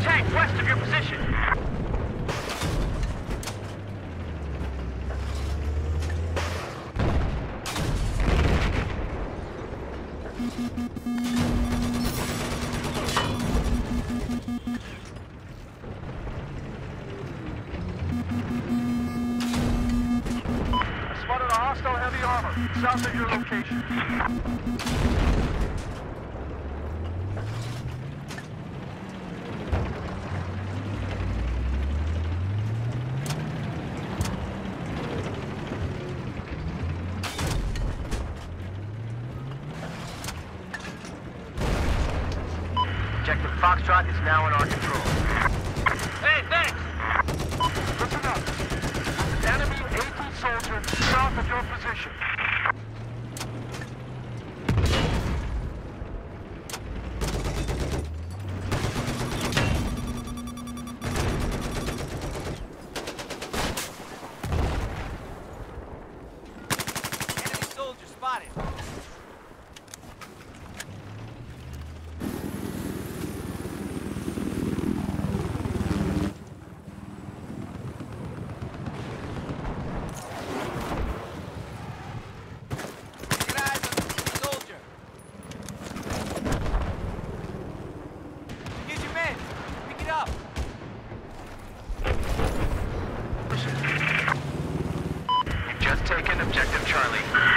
tank west of your position. Spotted a hostile heavy armor south of your location. Objective Foxtrot is now in our control. Hey, thanks! Listen up. Enemy AT soldier south of your position. Enemy soldier spotted. Get eyes on the soldier. Here's your men. Pick it up. You've just taken objective Charlie.